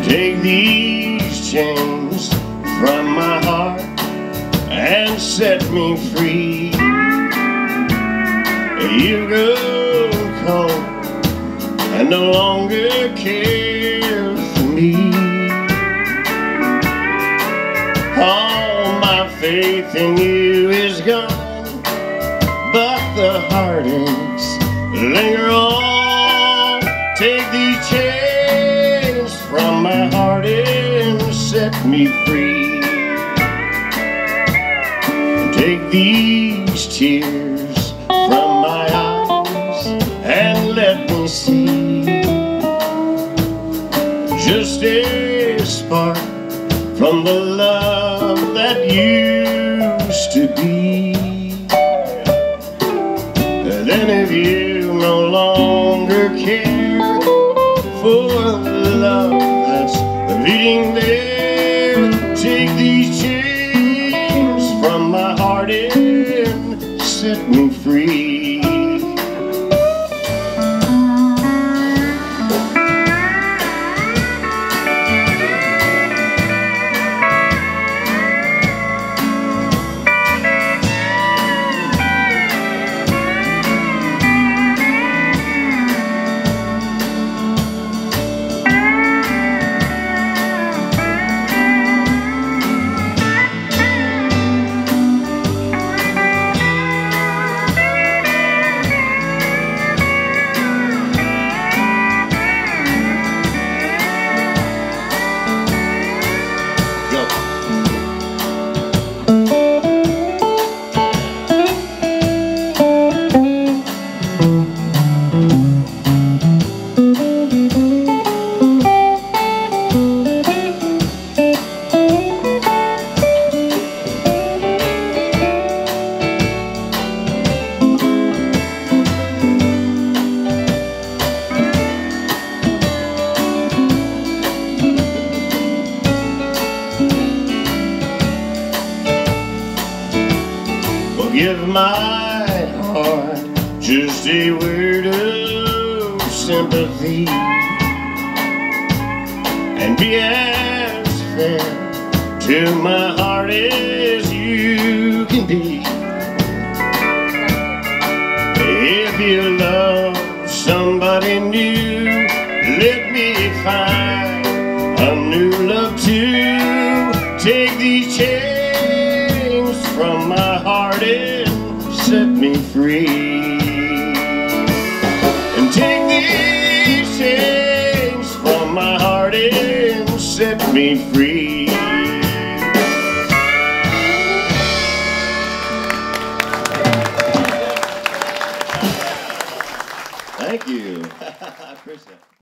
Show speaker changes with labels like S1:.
S1: Take these chains from my heart and set me free. You grow cold and no longer care for me. All my faith in you is gone, but the heartaches linger on. Take these chains from my heart and set me free. Take these tears from my eyes and let me see just a spark from the love that used to be. Then if you no longer care for the love that's beating there, take these chains from my heart and set me free. Give my heart just a word of sympathy, and be as fair to my heart as you can be. If you love somebody new, let me find a new love too. Take these chains from my heart and set me free. And take these chains from my heart and set me free. Thank you. I appreciate it.